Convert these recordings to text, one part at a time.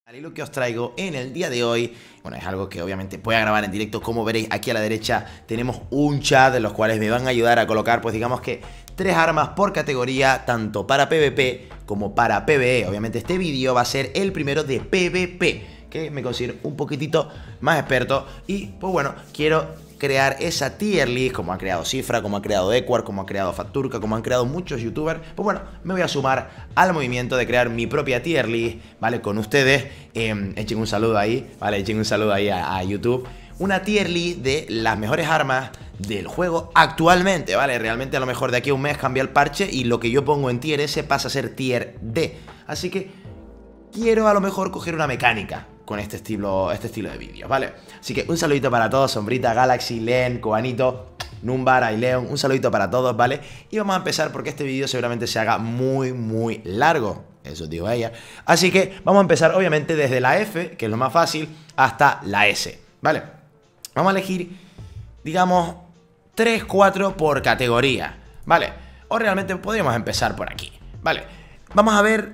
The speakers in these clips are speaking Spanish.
Y lo que os traigo en el día de hoy, bueno, es algo que obviamente voy a grabar en directo. Como veréis aquí a la derecha tenemos un chat de los cuales me van a ayudar a colocar, pues digamos que 3 armas por categoría, tanto para PvP como para PvE. Obviamente este vídeo va a ser el primero de PvP, que me considero un poquitito más experto. Y pues bueno, quiero crear esa tier list, como ha creado Cifra, como ha creado Equar, como ha creado Facturka, como han creado muchos youtubers. Pues bueno, me voy a sumar al movimiento de crear mi propia tier list, ¿vale? Con ustedes, echen un saludo ahí, ¿vale? Echen un saludo ahí a YouTube. Una tier list de las mejores armas del juego actualmente, ¿vale? Realmente a lo mejor de aquí a un mes cambia el parche y lo que yo pongo en tier S pasa a ser tier D. Así que quiero a lo mejor coger una mecánica con este estilo de vídeos, ¿vale? Así que un saludito para todos, Sombrita, Galaxy, Len, Cobanito, Numbar, Aileon, un saludito para todos, ¿vale? Y vamos a empezar porque este vídeo seguramente se haga muy largo, eso digo ella. Así que vamos a empezar obviamente desde la F, que es lo más fácil, hasta la S, ¿vale? Vamos a elegir, digamos, 3, 4 por categoría, ¿vale? O realmente podríamos empezar por aquí, ¿vale? Vamos a ver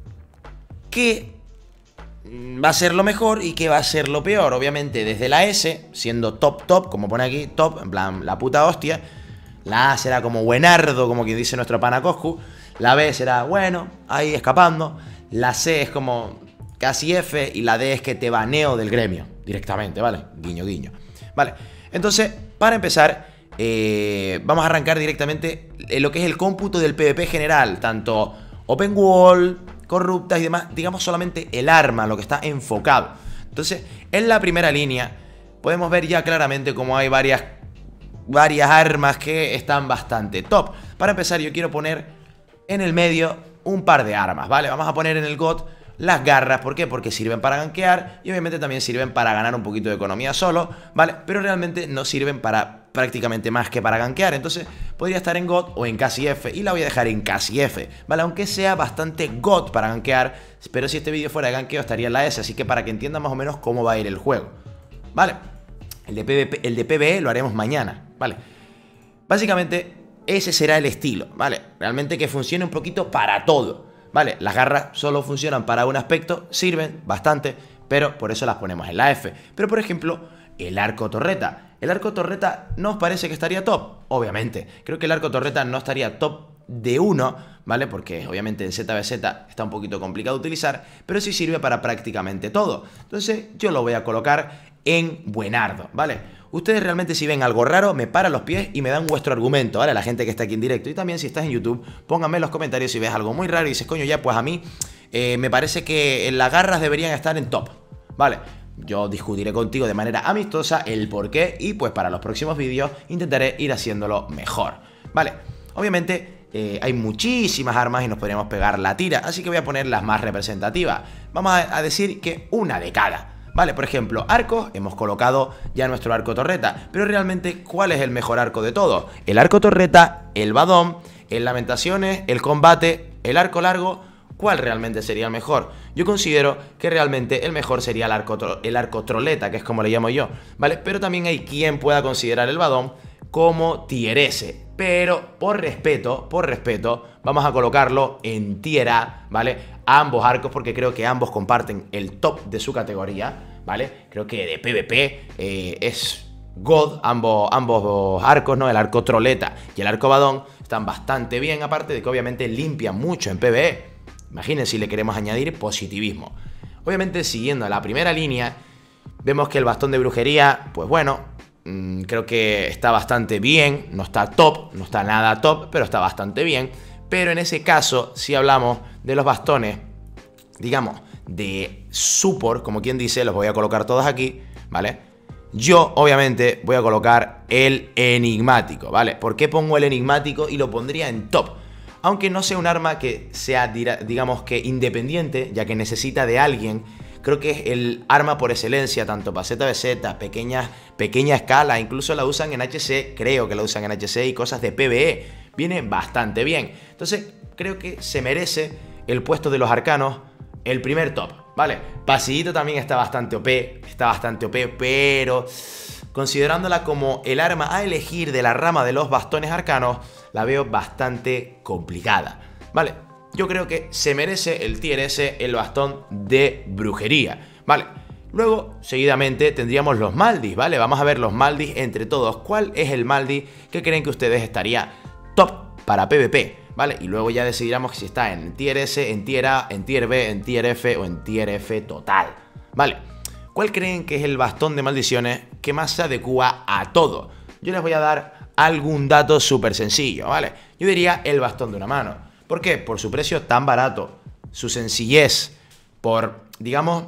qué va a ser lo mejor y qué va a ser lo peor. Obviamente desde la S, siendo top, como pone aquí, top, en plan la puta hostia. La A será como buenardo, como quien dice nuestro pana Coscu. La B será bueno, ahí escapando. La C es como casi F. Y la D es que te baneo del gremio directamente, ¿vale? Guiño, guiño. Vale, entonces, para empezar, vamos a arrancar directamente en lo que es el cómputo del PvP general. Tanto Open Wall, corruptas y demás, digamos solamente el arma, lo que está enfocado. Entonces, en la primera línea podemos ver ya claramente como hay varias armas que están bastante top. Para empezar, yo quiero poner en el medio un par de armas, ¿vale? Vamos a poner en el GOT las garras. ¿Por qué? Porque sirven para gankear y obviamente también sirven para ganar un poquito de economía solo, ¿vale? Pero realmente no sirven para prácticamente más que para gankear. Entonces podría estar en GOT o en casi F y la voy a dejar en casi F, ¿vale? Aunque sea bastante GOT para gankear, pero si este vídeo fuera de gankeo estaría en la S, así que para que entiendan más o menos cómo va a ir el juego, ¿vale? El de PvE lo haremos mañana, ¿vale? Básicamente ese será el estilo, ¿vale? Realmente que funcione un poquito para todo, ¿vale? Las garras solo funcionan para un aspecto, sirven bastante, pero por eso las ponemos en la F. Pero por ejemplo, el arco torreta. ¿El arco torreta no os parece que estaría top? Obviamente. Creo que el arco torreta no estaría top de 1, ¿vale? Porque obviamente en ZVZ está un poquito complicado de utilizar, pero sí sirve para prácticamente todo. Entonces yo lo voy a colocar en buenardo, ¿vale? Ustedes realmente si ven algo raro, me paran los pies y me dan vuestro argumento, ¿vale? La gente que está aquí en directo. Y también si estás en YouTube, pónganme en los comentarios si ves algo muy raro y dices, coño, ya, pues a mí me parece que las garras deberían estar en top, ¿vale? Yo discutiré contigo de manera amistosa el porqué y pues para los próximos vídeos intentaré ir haciéndolo mejor, ¿vale? Obviamente hay muchísimas armas y nos podríamos pegar la tira, así que voy a poner las más representativas. Vamos a decir que una de cada, ¿vale? Por ejemplo, arcos, hemos colocado ya nuestro arco torreta, pero realmente, ¿cuál es el mejor arco de todos? El arco torreta, el badón, el lamentaciones, el combate, el arco largo. ¿Cuál realmente sería el mejor? Yo considero que realmente el mejor sería el arco troleta, que es como le llamo yo, ¿vale? Pero también hay quien pueda considerar el badón como tier S. Pero por respeto, vamos a colocarlo en tier A, ¿vale? A ambos arcos porque creo que ambos comparten el top de su categoría, ¿vale? Creo que de PvP es God, ambos arcos, ¿no? El arco troleta y el arco badón están bastante bien, aparte de que obviamente limpian mucho en PvE. Imagínense si le queremos añadir positivismo. Obviamente siguiendo la primera línea, vemos que el bastón de brujería, pues bueno, creo que está bastante bien. No está top, no está nada top, pero está bastante bien. Pero en ese caso, si hablamos de los bastones, digamos, de support, como quien dice, los voy a colocar todos aquí, ¿vale? Yo, obviamente, voy a colocar el enigmático, ¿vale? ¿Por qué pongo el enigmático y lo pondría en top? Aunque no sea un arma que sea, digamos que independiente, ya que necesita de alguien, creo que es el arma por excelencia, tanto para ZVZ, pequeña escala, incluso la usan en HC, creo que la usan en HC y cosas de PvE, viene bastante bien. Entonces, creo que se merece el puesto de los arcanos, el primer top, ¿vale? Pasillito también está bastante OP, pero considerándola como el arma a elegir de la rama de los bastones arcanos, la veo bastante complicada, ¿vale? yo creo que se merece el tier S el bastón de brujería, ¿vale? Luego, seguidamente, tendríamos los Maldis, ¿vale? Vamos a ver los Maldis entre todos. ¿Cuál es el Maldi que creen que ustedes estaría top para PvP? ¿Vale? Y luego ya decidiremos si está en tier S, en tier A, en tier B, en tier F o en tier F total, ¿vale? ¿Cuál creen que es el bastón de maldiciones que más se adecua a todo? Yo les voy a dar algún dato súper sencillo, ¿vale? Yo diría el bastón de una mano. ¿Por qué? Por su precio tan barato, su sencillez, por, digamos,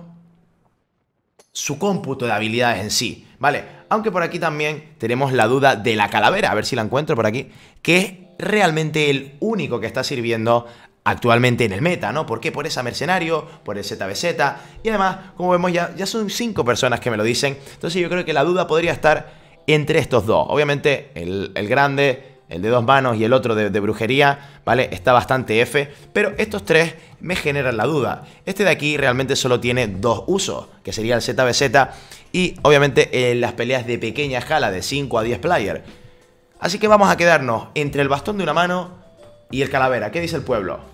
su cómputo de habilidades en sí, ¿vale? Aunque por aquí también tenemos la duda de la calavera, a ver si la encuentro por aquí, que es realmente el único que está sirviendo actualmente en el meta, ¿no? ¿Por qué? Por esa mercenario, por el ZBZ, y además, como vemos ya son 5 personas que me lo dicen, entonces yo creo que la duda podría estar entre estos dos. Obviamente el grande, el de 2 manos y el otro de brujería, ¿vale? Está bastante F, pero estos 3 me generan la duda. Este de aquí realmente solo tiene 2 usos, que sería el ZBZ y obviamente en las peleas de pequeña escala de 5 a 10 player. Así que vamos a quedarnos entre el bastón de una mano y el calavera. ¿Qué dice el pueblo?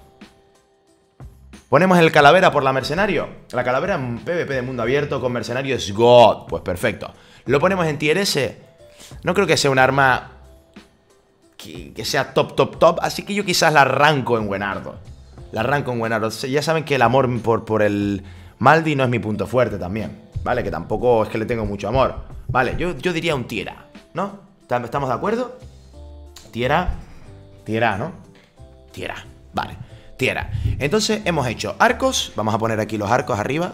¿Ponemos el calavera por la mercenario? La calavera en PvP de mundo abierto con mercenario es God. Pues perfecto. ¿Lo ponemos en tier S? No creo que sea un arma que sea top. Así que yo quizás la arranco en Buenardo. La arranco en Buenardo. Ya saben que el amor por el Maldi no es mi punto fuerte también, ¿vale? Que tampoco es que le tengo mucho amor. Vale, yo diría un tier A, ¿no? ¿Estamos de acuerdo? Tier A, ¿no? Tier A, vale. Tier A. Entonces hemos hecho arcos. Vamos a poner aquí los arcos arriba.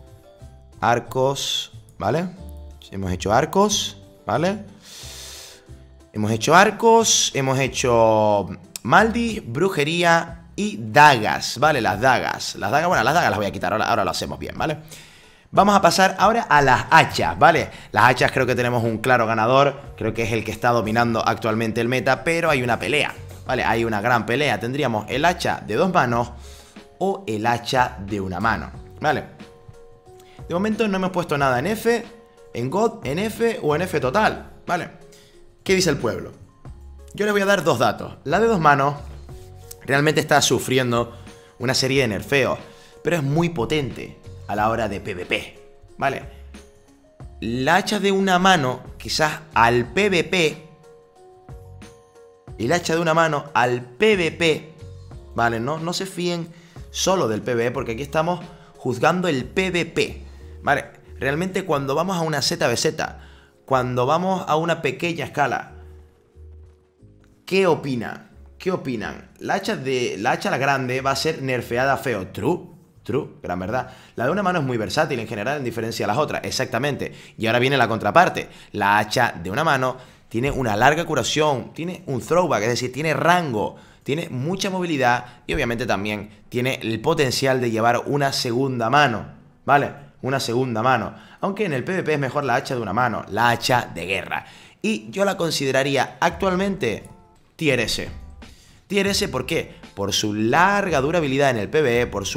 Arcos, ¿vale? Hemos hecho arcos, ¿vale? Hemos hecho arcos, hemos hecho Maldi, brujería y dagas, ¿vale? Las dagas, bueno, las dagas las voy a quitar, ahora lo hacemos bien, ¿vale? Vamos a pasar ahora a las hachas, ¿vale? Las hachas creo que tenemos un claro ganador, creo que es el que está dominando actualmente el meta, pero hay una pelea, ¿vale? Hay una gran pelea, tendríamos el hacha de 2 manos o el hacha de una mano, ¿vale? De momento no hemos puesto nada en F, en God, en F o en F total, ¿vale? ¿Qué dice el pueblo? Yo les voy a dar 2 datos. La de 2 manos realmente está sufriendo una serie de nerfeos, pero es muy potente a la hora de PvP, ¿vale? La hacha de una mano, quizás al PvP, el hacha de una mano al PvP, ¿vale? No se fíen solo del PvE, porque aquí estamos juzgando el PvP, ¿vale? Realmente cuando vamos a una ZBZ, cuando vamos a una pequeña escala, ¿qué opinan? ¿Qué opinan? La hacha la grande va a ser nerfeada feo. True, gran verdad. La de una mano es muy versátil en general en diferencia a las otras, exactamente. Y ahora viene la contraparte. La hacha de una mano tiene una larga curación, tiene un throwback, es decir, tiene rango, tiene mucha movilidad y obviamente también tiene el potencial de llevar una segunda mano, ¿vale? Una segunda mano. Aunque en el PvP es mejor la hacha de una mano, la hacha de guerra. Y yo la consideraría actualmente tier S. Tier S, ¿por qué? Por su larga durabilidad en el PvE, por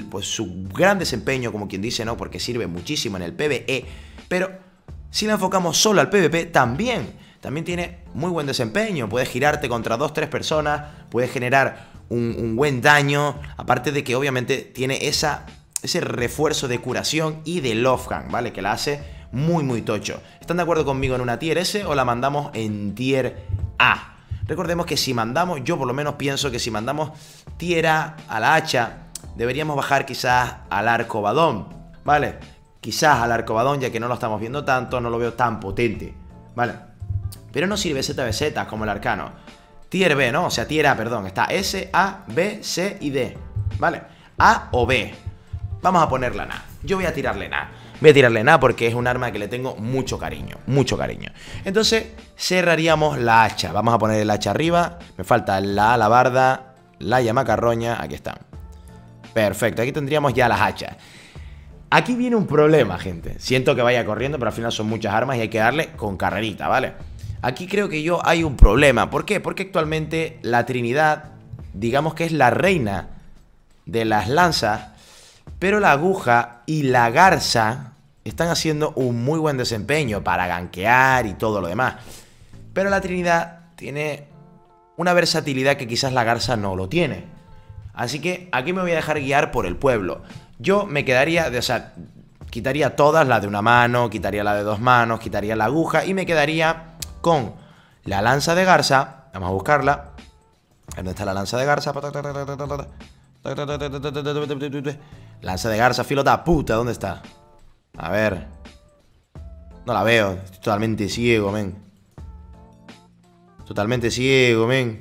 su gran desempeño, como quien dice, ¿no? Porque sirve muchísimo en el PvE. Pero si la enfocamos solo al PvP, también tiene muy buen desempeño. Puedes girarte contra 2-3 personas, puedes generar un buen daño. Aparte de que obviamente tiene ese refuerzo de curación y de love gang, ¿vale? Que la hace muy tocho. ¿Están de acuerdo conmigo en una tier S o la mandamos en tier A? Recordemos que si mandamos, yo por lo menos pienso que si mandamos tier A a la hacha, deberíamos bajar quizás al arcobadón, ¿vale? Quizás al arcobadón, ya que no lo estamos viendo tanto, no lo veo tan potente, ¿vale? Pero no sirve ZBZ como el arcano. Tier B, ¿no? O sea, tier A, perdón. Está S, A, B, C y D, ¿vale? A o B. Vamos a ponerla en A. Yo voy a tirarle en A. Voy a tirarle en A porque es un arma que le tengo mucho cariño. Mucho cariño. Entonces, cerraríamos la hacha. Vamos a poner el hacha arriba. Me falta la alabarda, la llamacarroña. Aquí están. Perfecto. Aquí tendríamos ya las hachas. Aquí viene un problema, gente. Siento que vaya corriendo, pero al final son muchas armas y hay que darle con carrerita, ¿vale? Aquí creo que hay un problema. ¿Por qué? Porque actualmente la Trinidad, digamos que es la reina de las lanzas, pero la aguja y la garza están haciendo un muy buen desempeño para gankear y todo lo demás. Pero la Trinidad tiene una versatilidad que quizás la garza no lo tiene. Así que aquí me voy a dejar guiar por el pueblo. Yo me quedaría, o sea, quitaría todas, la de una mano, quitaría la de dos manos, quitaría la aguja y me quedaría con la lanza de garza. Vamos a buscarla. ¿Dónde está la lanza de garza? Lanza de garza, filota puta, ¿dónde está? A ver. No la veo, estoy totalmente ciego, men. Totalmente ciego, men.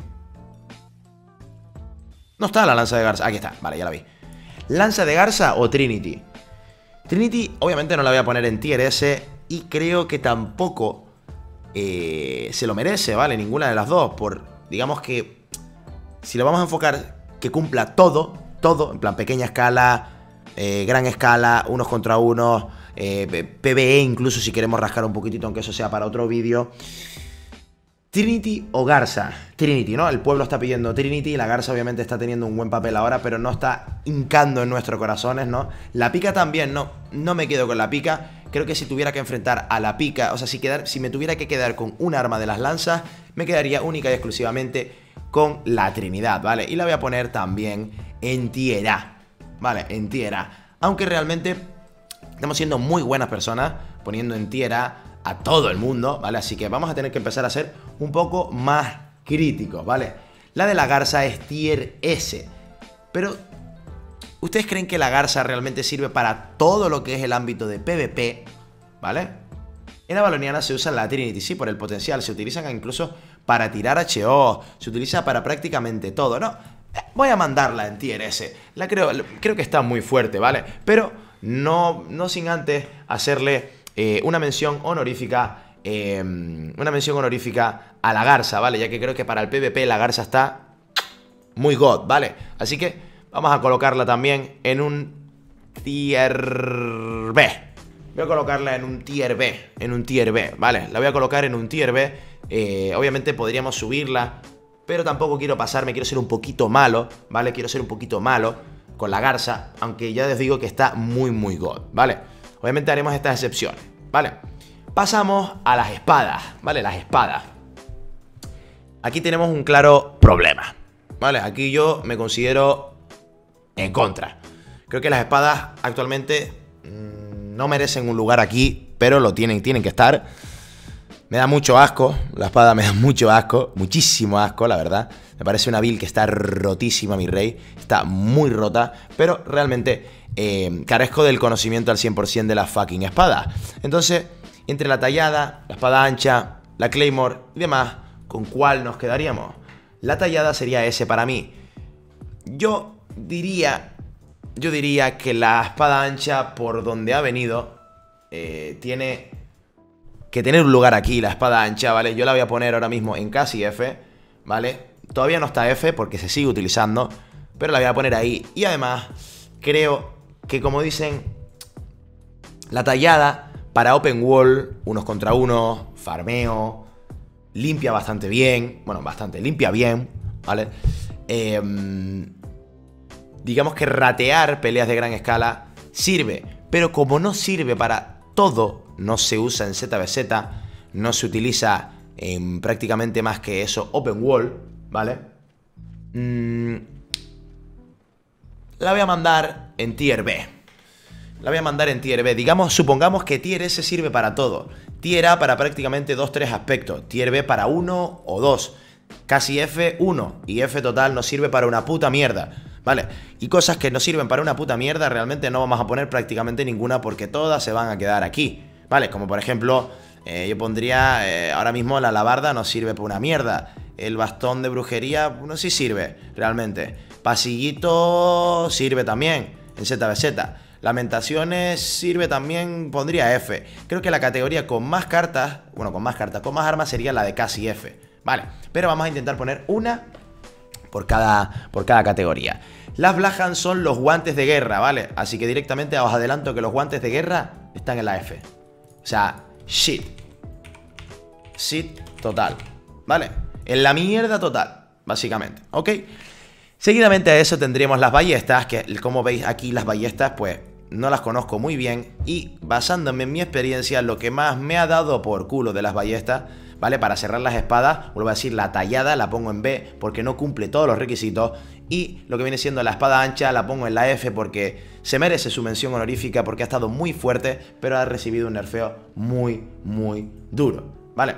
No está la lanza de garza, aquí está, vale, ya la vi. ¿Lanza de garza o Trinity? Trinity obviamente no la voy a poner en tier S y creo que tampoco se lo merece, ¿vale? Ninguna de las dos, digamos que si lo vamos a enfocar que cumpla todo, en plan pequeña escala, gran escala, unos contra unos, PvE incluso si queremos rascar un poquitito, aunque eso sea para otro vídeo. Trinity o Garza. Trinity, ¿no? El pueblo está pidiendo Trinity. La Garza obviamente está teniendo un buen papel ahora, pero no está hincando en nuestros corazones, ¿no? La pica también, no me quedo con la pica. Creo que si tuviera que enfrentar a la pica, o sea, si me tuviera que quedar con un arma de las lanzas, me quedaría única y exclusivamente con la Trinidad, ¿vale? Y la voy a poner también en tier A, ¿vale? En tier A. Aunque realmente estamos siendo muy buenas personas poniendo en tier A todo el mundo, ¿vale? Así que vamos a tener que empezar a ser un poco más críticos, ¿vale? La de la Garza es tier S, pero ¿ustedes creen que la Garza realmente sirve para todo lo que es el ámbito de PvP? ¿Vale? En Avaloniana se usa la Trinity, sí, por el potencial, se utilizan incluso para tirar HO, se utiliza para prácticamente todo, ¿no? Voy a mandarla en tier S, creo que está muy fuerte, ¿vale? Pero no sin antes hacerle una mención honorífica a la Garza, ¿vale? Ya que creo que para el PvP la Garza está muy god, ¿vale? Así que vamos a colocarla también en un tier B. Voy a colocarla en un tier B, ¿vale? La voy a colocar en un tier B. Obviamente podríamos subirla, pero tampoco quiero pasarme, quiero ser un poquito malo, ¿vale? Quiero ser un poquito malo con la Garza, aunque ya les digo que está muy god, ¿vale? Obviamente haremos estas excepciones, ¿vale? Pasamos a las espadas, ¿vale? Las espadas. Aquí tenemos un claro problema, ¿vale? Aquí yo me considero en contra. Creo que las espadas actualmente no merecen un lugar aquí, pero lo tienen que estar. Me da mucho asco, la espada me da mucho asco, muchísimo asco, la verdad. Me parece una build que está rotísima, mi rey. Está muy rota, pero realmente carezco del conocimiento al 100% de la fucking espada. Entonces, entre la tallada, la espada ancha, la claymore y demás, ¿con cuál nos quedaríamos? La tallada sería S para mí. Yo diría que la espada ancha, por donde ha venido, tiene que tener un lugar aquí, la espada ancha, ¿vale? Yo la voy a poner ahora mismo en casi F, ¿vale? Todavía no está F porque se sigue utilizando, pero la voy a poner ahí. Y además, creo que, como dicen, la tallada para open wall, unos contra unos, farmeo, limpia bastante bien, bueno, limpia bien, ¿vale? Digamos que ratear peleas de gran escala sirve, pero como no sirve para todo, no se usa en ZVZ, no se utiliza en prácticamente más que eso open wall, ¿vale? La voy a mandar en tier B. La voy a mandar en tier B. Supongamos que tier S sirve para todo. Tier A para prácticamente 2-3 aspectos. Tier B para 1 o 2. Casi F 1 y F total nos sirve para una puta mierda, ¿vale? Y cosas que nos sirven para una puta mierda realmente no vamos a poner prácticamente ninguna porque todas se van a quedar aquí, ¿vale? Como por ejemplo, yo pondría, ahora mismo la alabarda no sirve para una mierda. El bastón de brujería, no sí sirve, realmente. Pasillito sirve también, en ZVZ. Lamentaciones sirve también, pondría F. Creo que la categoría con más cartas, con más armas sería la de casi F, ¿vale? Pero vamos a intentar poner una por cada categoría. Las Blahan son los guantes de guerra, ¿vale? Así que directamente os adelanto que los guantes de guerra están en la F. O sea, shit total, ¿vale? En la mierda total, básicamente, ¿ok? Seguidamente a eso tendríamos las ballestas, que como veis aquí las ballestas, pues no las conozco muy bien. Y basándome en mi experiencia, lo que más me ha dado por culo de las ballestas ¿vale? Para cerrar las espadas, vuelvo a decir, la tallada la pongo en B porque no cumple todos los requisitos. Y lo que viene siendo la espada ancha la pongo en la F porque se merece su mención honorífica porque ha estado muy fuerte, pero ha recibido un nerfeo muy, muy duro, ¿vale?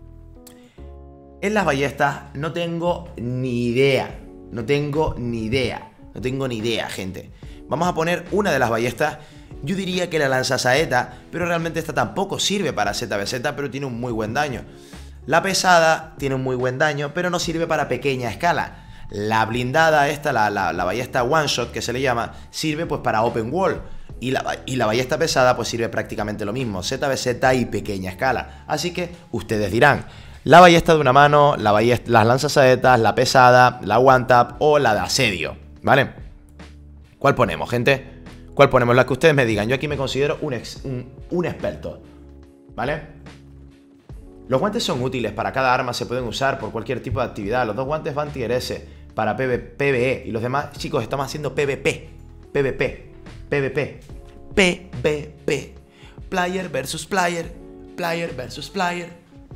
En las ballestas no tengo ni idea, no tengo ni idea, gente. Vamos a poner una de las ballestas. Yo diría que la lanzasaeta, pero realmente esta tampoco sirve para ZBZ, pero tiene un muy buen daño. La pesada tiene un muy buen daño, pero no sirve para pequeña escala. La blindada esta, la ballesta one shot que se le llama, sirve pues para open wall. Y la ballesta pesada pues sirve prácticamente lo mismo, ZBZ y pequeña escala. Así que ustedes dirán, la ballesta de una mano, las lanzasaetas, la pesada, la one tap o la de asedio, ¿vale? ¿Cuál ponemos, gente? ¿Cuál ponemos? La que ustedes me digan. Yo aquí me considero un experto, ¿vale? Los guantes son útiles para cada arma, se pueden usar por cualquier tipo de actividad. Los dos guantes van tier S para PvE y los demás, chicos, estamos haciendo PvP. Player versus player, player versus player,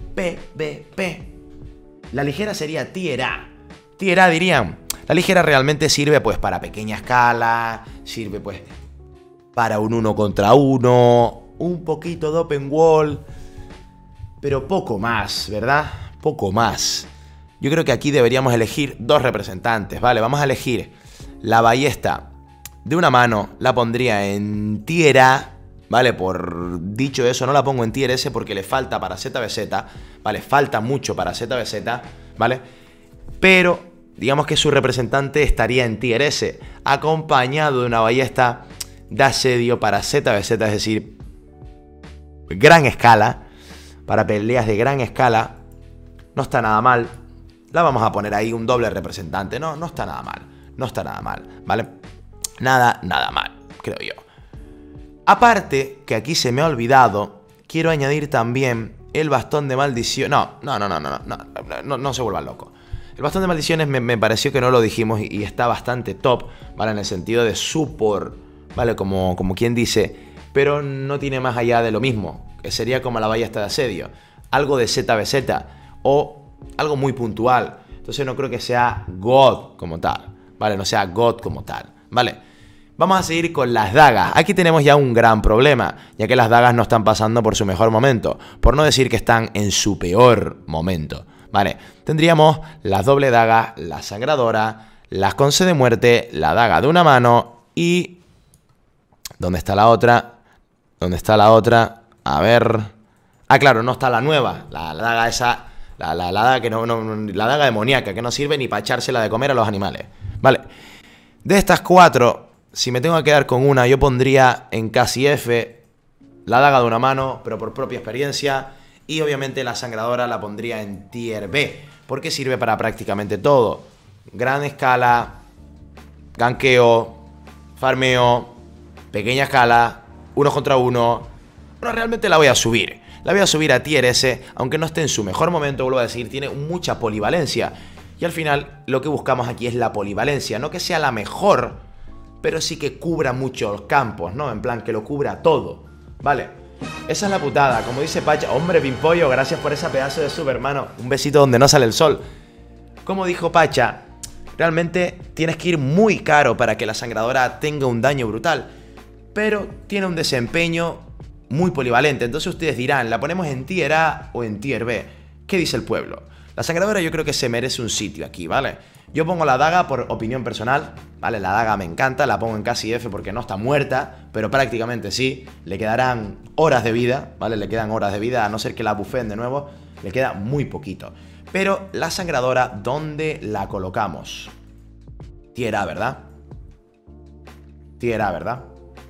PvP. La ligera sería tier A. Tier A dirían. La ligera realmente sirve pues para pequeña escala, sirve pues para un 1 contra 1, un poquito de open wall, pero poco más, ¿verdad? Poco más. Yo creo que aquí deberíamos elegir dos representantes, ¿vale? Vamos a elegir la ballesta de una mano, la pondría en tier A, ¿vale? Por dicho eso, no la pongo en tier S porque le falta para ZBZ, ¿vale? Falta mucho para ZBZ, ¿vale? Pero digamos que su representante estaría en tier S, acompañado de una ballesta de asedio para ZBZ, es decir, gran escala, para peleas de gran escala. No está nada mal. La vamos a poner ahí un doble representante. No está nada mal. No está nada mal, ¿vale? Nada mal, creo yo. Aparte, que aquí se me ha olvidado, quiero añadir también el bastón de maldición. No se vuelvan locos. El bastón de maldiciones me pareció que no lo dijimos y está bastante top, ¿vale? En el sentido de support, ¿vale? Como quien dice, pero no tiene más allá de lo mismo, que sería como la ballesta de asedio, algo de ZBZ o algo muy puntual. Entonces no creo que sea God como tal, ¿vale? No sea God como tal, ¿vale? Vamos a seguir con las dagas. Aquí tenemos ya un gran problema, ya que las dagas no están pasando por su mejor momento, por no decir que están en su peor momento, ¿vale? Tendríamos las doble dagas, la sangradora, las con C de muerte, la daga de una mano y... ¿dónde está la otra? ¿Dónde está la otra? A ver... ah, claro, no está la nueva, la daga esa... La daga que la daga demoníaca, que no sirve ni para echársela de comer a los animales, ¿vale? De estas cuatro, si me tengo que quedar con una, yo pondría en casi F la daga de una mano, pero por propia experiencia. Y obviamente la sangradora la pondría en tier B, porque sirve para prácticamente todo. Gran escala, ganqueo, farmeo, pequeña escala, 1 contra 1. Pero realmente la voy a subir. La voy a subir a tier S, aunque no esté en su mejor momento, vuelvo a decir, tiene mucha polivalencia. Y al final lo que buscamos aquí es la polivalencia, no que sea la mejor, pero sí que cubra muchos campos, ¿no? En plan, que lo cubra todo, ¿vale? Esa es la putada, como dice Pacha. Hombre, Pimpollo, gracias por esa pedazo de sub, hermano. Un besito donde no sale el sol. Como dijo Pacha, realmente tienes que ir muy caro para que la sangradora tenga un daño brutal, pero tiene un desempeño muy polivalente. Entonces ustedes dirán, ¿la ponemos en tier A o en tier B? ¿Qué dice el pueblo? La sangradora yo creo que se merece un sitio aquí, ¿vale? Yo pongo la daga por opinión personal, ¿vale? La daga me encanta, la pongo en casi F porque no está muerta, pero prácticamente sí. Le quedarán horas de vida, ¿vale? Le quedan horas de vida, a no ser que la bufeen de nuevo, le queda muy poquito. Pero la sangradora, ¿dónde la colocamos? Tier A, ¿verdad? Tier A, ¿verdad?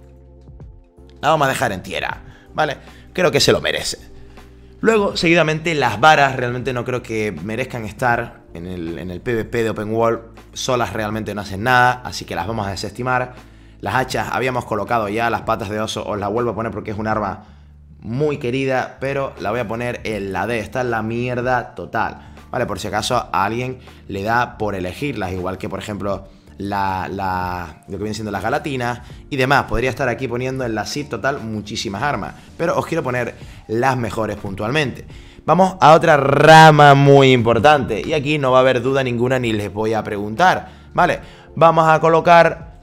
La vamos a dejar en tier A, ¿vale? Creo que se lo merece. Luego, seguidamente, las varas realmente no creo que merezcan estar en el PvP de Open World. Solas realmente no hacen nada, así que las vamos a desestimar. Las hachas habíamos colocado ya, las patas de oso os las vuelvo a poner porque es un arma muy querida, pero la voy a poner en la D. Esta es la mierda total, ¿vale? Por si acaso a alguien le da por elegirlas, igual que por ejemplo lo que viene siendo las galatinas y demás. Podría estar aquí poniendo en la SID total muchísimas armas, pero os quiero poner las mejores puntualmente. Vamos a otra rama muy importante. Y aquí no va a haber duda ninguna ni les voy a preguntar, ¿vale? Vamos a colocar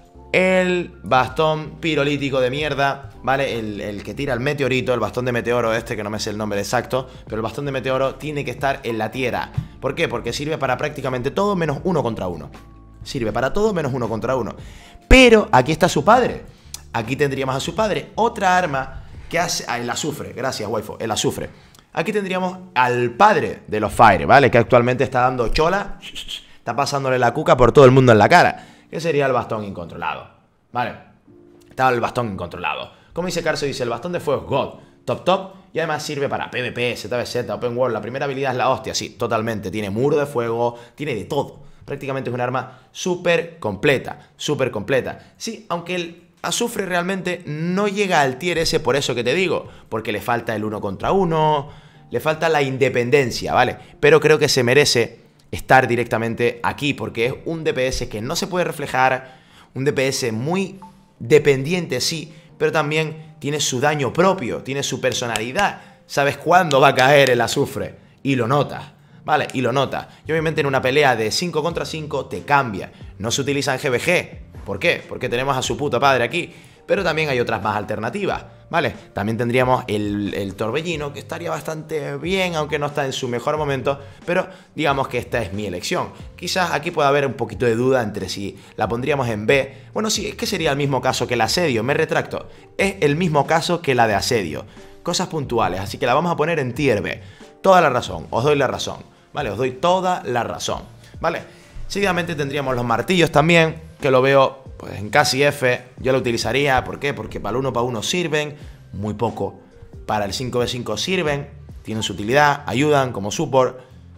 el bastón pirolítico de mierda, ¿vale? El que tira el meteorito, el bastón de meteoro este, que no me sé el nombre exacto. Pero el bastón de meteoro tiene que estar en la tierra. ¿Por qué? Porque sirve para prácticamente todo menos uno contra uno. Sirve para todo menos uno contra uno. Pero aquí está su padre. Aquí tendríamos a su padre. Otra arma que hace... el azufre. Gracias, waifu. El azufre. Aquí tendríamos al padre de los Fire, ¿vale? Que actualmente está dando chola. Está pasándole la cuca por todo el mundo en la cara. Que sería el bastón incontrolado, ¿vale? Está el bastón incontrolado. Como dice Carso, dice, el bastón de fuego es God. Top, top. Y además sirve para PvP, ZVZ, Open World. La primera habilidad es la hostia, sí, totalmente. Tiene muro de fuego, tiene de todo. Prácticamente es un arma súper completa, súper completa. Sí, aunque el azufre realmente no llega al tier S por eso que te digo. Porque le falta el 1 contra 1, le falta la independencia, ¿vale? Pero creo que se merece estar directamente aquí porque es un DPS que no se puede reflejar. Un DPS muy dependiente, sí, pero también tiene su daño propio, tiene su personalidad. Sabes cuándo va a caer el azufre y lo notas, ¿vale? Y lo notas. Y obviamente en una pelea de 5 contra 5 te cambia. No se utiliza en GBG. ¿Por qué? Porque tenemos a su puta padre aquí. Pero también hay otras más alternativas, ¿vale? También tendríamos el torbellino, que estaría bastante bien, aunque no está en su mejor momento. Pero digamos que esta es mi elección. Quizás aquí pueda haber un poquito de duda entre si la pondríamos en B. Bueno, sí, es que sería el mismo caso que el asedio, me retracto. Es el mismo caso que la de asedio. Cosas puntuales, así que la vamos a poner en tier B. Toda la razón, os doy la razón, ¿vale? Os doy toda la razón, ¿vale? Seguidamente tendríamos los martillos también, que lo veo pues en casi F. Yo lo utilizaría, ¿por qué? Porque para el 1 para 1 sirven, muy poco. Para el 5v5 sirven, tienen su utilidad, ayudan como support,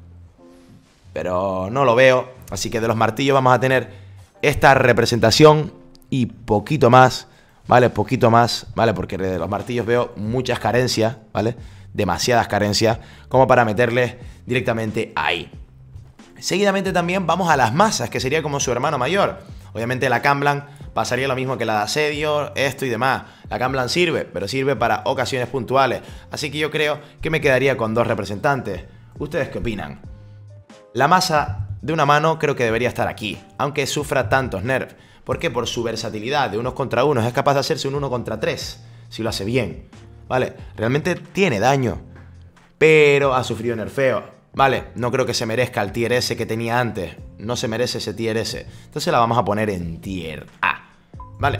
pero no lo veo. Así que de los martillos vamos a tener esta representación y poquito más, ¿vale? Poquito más, ¿vale? Porque de los martillos veo muchas carencias, ¿vale? Demasiadas carencias como para meterles directamente ahí. Seguidamente también vamos a las masas, que sería como su hermano mayor. Obviamente la Kamblan pasaría lo mismo que la de asedio, esto y demás. La Kamblan sirve, pero sirve para ocasiones puntuales. Así que yo creo que me quedaría con dos representantes. ¿Ustedes qué opinan? La masa de una mano creo que debería estar aquí, aunque sufra tantos nerfs. ¿Por qué? Por su versatilidad de unos contra unos. Es capaz de hacerse un 1 contra 3, si lo hace bien, ¿vale? Realmente tiene daño, pero ha sufrido nerfeo. Vale, no creo que se merezca el tier S que tenía antes. No se merece ese tier S. Entonces la vamos a poner en tier A. Vale.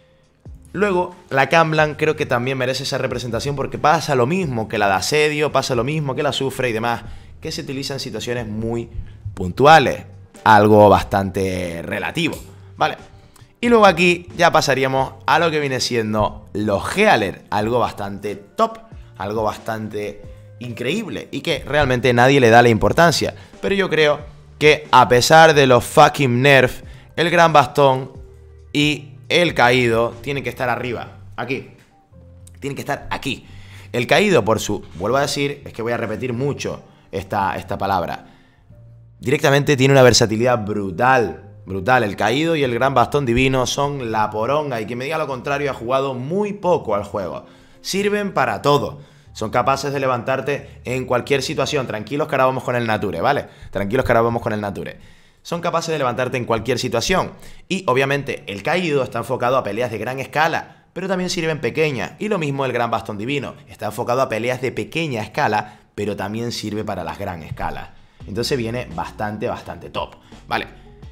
Luego, la Kamblan creo que también merece esa representación porque pasa lo mismo que la de asedio, pasa lo mismo que la azufre y demás, que se utiliza en situaciones muy puntuales. Algo bastante relativo. Vale. Y luego aquí ya pasaríamos a lo que viene siendo los Healer. Algo bastante top, algo bastante increíble y que realmente nadie le da la importancia. Pero yo creo que a pesar de los fucking nerfs, el gran bastón y el caído tienen que estar arriba, aquí. Tienen que estar aquí. El caído por su, vuelvo a decir, es que voy a repetir mucho esta palabra. Directamente tiene una versatilidad brutal. Brutal. El caído y el gran bastón divino son la poronga y quien me diga lo contrario ha jugado muy poco al juego. Sirven para todo. Son capaces de levantarte en cualquier situación. Tranquilos que ahora vamos con el Nature, ¿vale? Tranquilos que ahora vamos con el Nature. Son capaces de levantarte en cualquier situación. Y obviamente el caído está enfocado a peleas de gran escala, pero también sirven pequeñas. Y lo mismo el gran bastón divino. Está enfocado a peleas de pequeña escala, pero también sirve para las gran escalas. Entonces viene bastante top, ¿vale?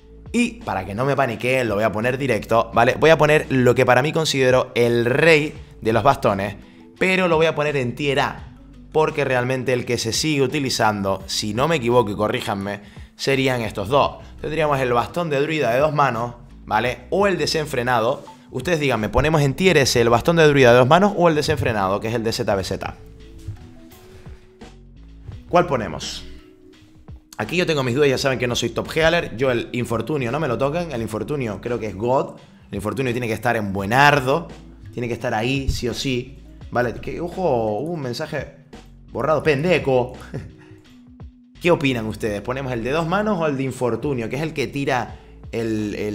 Y para que no me paniqueen, lo voy a poner directo, ¿vale? Voy a poner lo que para mí considero el rey de los bastones, pero lo voy a poner en tier A, porque realmente el que se sigue utilizando, si no me equivoco y corríjanme, serían estos dos. Tendríamos el bastón de druida de 2 manos, ¿vale? O el desenfrenado. Ustedes díganme, ¿ponemos en tier S el bastón de druida de 2 manos o el desenfrenado, que es el de ZVZ? ¿Cuál ponemos? Aquí yo tengo mis dudas, ya saben que no soy top healer. Yo el infortunio no me lo toquen. El infortunio creo que es God. El infortunio tiene que estar en buenardo. Tiene que estar ahí, sí o sí. Vale, que, ojo, hubo un mensaje borrado, pendejo. ¿Qué opinan ustedes? ¿Ponemos el de 2 manos o el de infortunio? Que es el que tira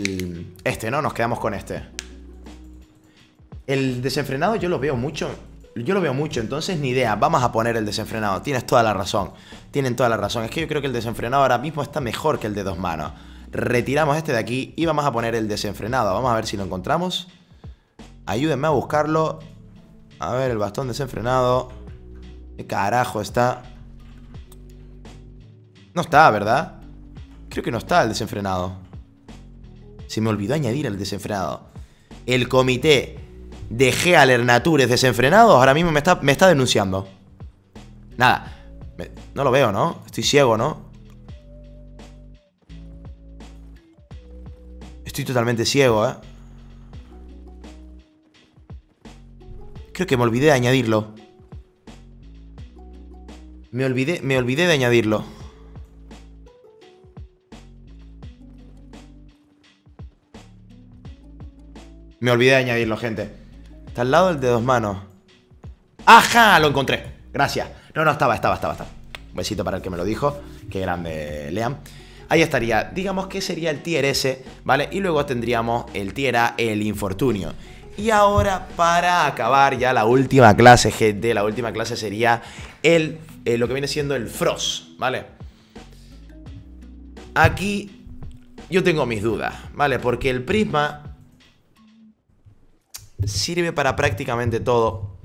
este, ¿no? Nos quedamos con este. El desenfrenado yo lo veo mucho yo lo veo mucho, entonces ni idea. Vamos a poner el desenfrenado. Tienes toda la razón. Tienen toda la razón. Es que yo creo que el desenfrenado ahora mismo está mejor que el de dos manos. Retiramos este de aquí y vamos a poner el desenfrenado. Vamos a ver si lo encontramos. Ayúdenme a buscarlo. A ver, el bastón desenfrenado. ¿Qué carajo está? No está, ¿verdad? Creo que no está el desenfrenado. Se me olvidó añadir el desenfrenado. El comité de Gealernatures desenfrenados ahora mismo me está denunciando. Nada. No lo veo, ¿no? Estoy ciego, ¿no? Estoy totalmente ciego, ¿eh? Creo que me olvidé de añadirlo. Me olvidé de añadirlo. Me olvidé de añadirlo, gente. Está al lado del de dos manos. ¡Ajá! Lo encontré. Gracias. No, estaba. Un besito para el que me lo dijo. Qué grande, Liam. Ahí estaría. Digamos que sería el tier S, ¿vale? Y luego tendríamos el tier A, el infortunio. Y ahora, para acabar ya la última clase, gente. La última clase sería lo que viene siendo el Frost, ¿vale? Aquí yo tengo mis dudas, ¿vale? Porque el prisma sirve para prácticamente todo,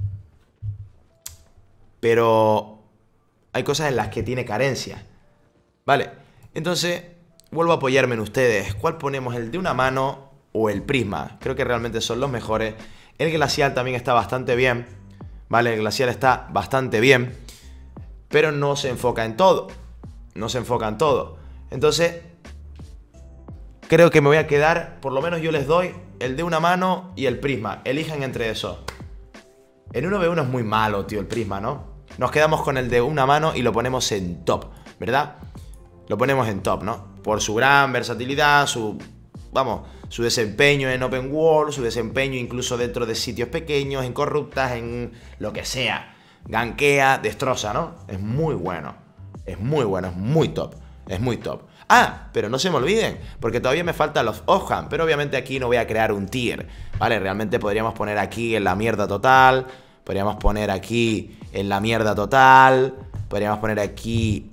pero hay cosas en las que tiene carencia, ¿vale? Entonces, vuelvo a apoyarme en ustedes. ¿Cuál ponemos? ¿El de una mano o el prisma? Creo que realmente son los mejores. El glacial también está bastante bien, ¿vale? El glacial está bastante bien, pero no se enfoca en todo. No se enfoca en todo. Entonces, creo que me voy a quedar, por lo menos yo les doy el de una mano y el prisma. Elijan entre esos. En 1v1 es muy malo, tío, el prisma, ¿no? Nos quedamos con el de una mano y lo ponemos en top, ¿verdad? Lo ponemos en top, ¿no? Por su gran versatilidad, su desempeño en open world, su desempeño incluso dentro de sitios pequeños, en corruptas, en lo que sea. Gankea, destroza, ¿no? Es muy bueno. Es muy bueno, es muy top. Es muy top. Ah, pero no se me olviden, porque todavía me faltan los Offhand, pero obviamente aquí no voy a crear un tier, ¿vale? Realmente podríamos poner aquí en la mierda total, podríamos poner aquí en la mierda total, podríamos poner aquí...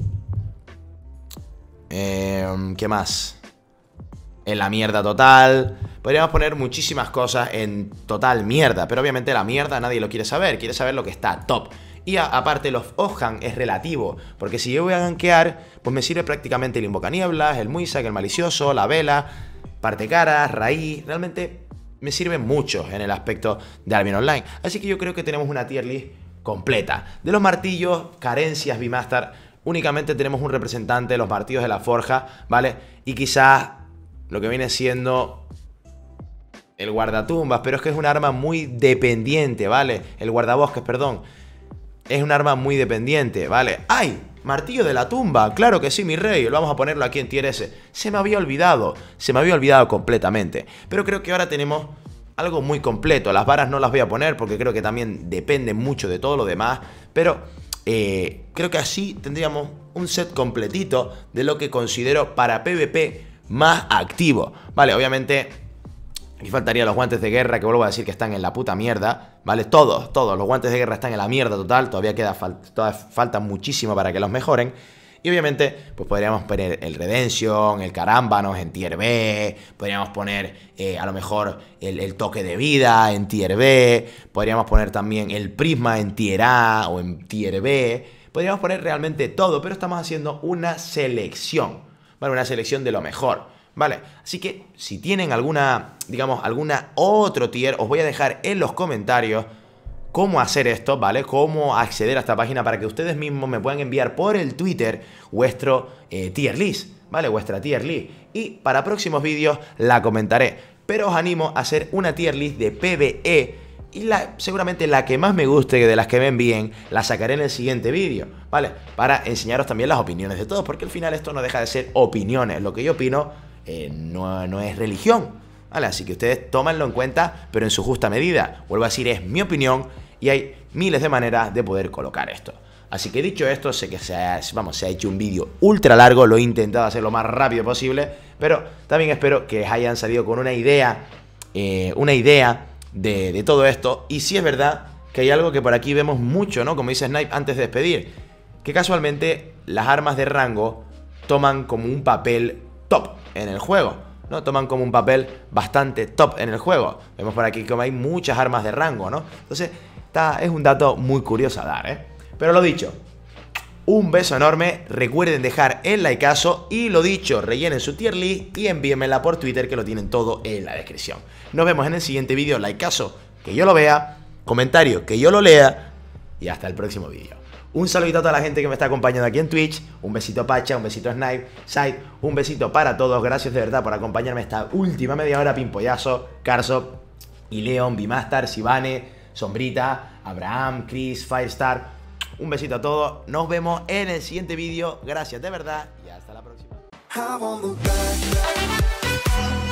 ¿qué más? En la mierda total. Podríamos poner muchísimas cosas en total mierda, pero obviamente la mierda nadie lo quiere saber lo que está top. Y aparte los Offhand es relativo, porque si yo voy a gankear, pues me sirve prácticamente el Invocanieblas, el Muisak, el Malicioso, la Vela, parte caras, raíz. Realmente me sirven mucho en el aspecto de Albion Online. Así que yo creo que tenemos una tier list completa. De los martillos, carencias Beemaster, únicamente tenemos un representante de los martillos de la forja, ¿vale? Y quizás lo que viene siendo el guardatumbas, pero es que es un arma muy dependiente, ¿vale? El guardabosques, perdón. Es un arma muy dependiente, ¿vale? ¡Ay! Martillo de la tumba. Claro que sí, mi rey. Vamos a ponerlo aquí en tier S. Se me había olvidado completamente. Pero creo que ahora tenemos algo muy completo. Las varas no las voy a poner porque creo que también depende mucho de todo lo demás. Pero creo que así tendríamos un set completito de lo que considero para PvP más activo. Vale, obviamente... aquí faltarían los guantes de guerra, que vuelvo a decir que están en la puta mierda, ¿vale? Todos los guantes de guerra están en la mierda total. Todavía falta muchísimo para que los mejoren. Y obviamente, pues podríamos poner el Redemption, el Carámbanos en tier B. Podríamos poner a lo mejor el toque de vida en tier B. Podríamos poner también el prisma en tier A o en tier B. Podríamos poner realmente todo, pero estamos haciendo una selección, ¿vale? Una selección de lo mejor. Vale, así que si tienen alguna otro tier, os voy a dejar en los comentarios cómo hacer esto, ¿vale? Cómo acceder a esta página para que ustedes mismos me puedan enviar por el Twitter vuestro tier list, ¿vale? Vuestra tier list. Y para próximos vídeos la comentaré. Pero os animo a hacer una tier list de PvE. Y seguramente la que más me guste de las que me envíen, la sacaré en el siguiente vídeo, ¿vale? Para enseñaros también las opiniones de todos, porque al final esto no deja de ser opiniones. Lo que yo opino no es religión, ¿vale? Así que ustedes tómenlo en cuenta, pero en su justa medida. Vuelvo a decir, es mi opinión y hay miles de maneras de poder colocar esto. Así que dicho esto, sé que se ha hecho un vídeo ultra largo, lo he intentado hacer lo más rápido posible, pero también espero que hayan salido con una idea de todo esto. Y si es verdad que hay algo que por aquí vemos mucho, ¿no? Como dice Snipe antes de despedir, que casualmente las armas de rango toman como un papel top en el juego, ¿no? Toman como un papel bastante top en el juego. Vemos por aquí como hay muchas armas de rango, ¿no? Entonces, es un dato muy curioso a dar, ¿eh? Pero lo dicho, un beso enorme, recuerden dejar el likeazo y lo dicho, rellenen su tier list y envíenmela por Twitter que lo tienen todo en la descripción. Nos vemos en el siguiente vídeo, likeazo, que yo lo vea, comentario, que yo lo lea y hasta el próximo vídeo. Un saludito a toda la gente que me está acompañando aquí en Twitch, un besito Pacha, un besito Snipe, Side, un besito para todos, gracias de verdad por acompañarme esta última media hora, Pimpollazo, Carso, y Leon, Bimastar, Sivane, Sombrita, Abraham, Chris, Firestar. Un besito a todos, nos vemos en el siguiente vídeo, gracias de verdad y hasta la próxima.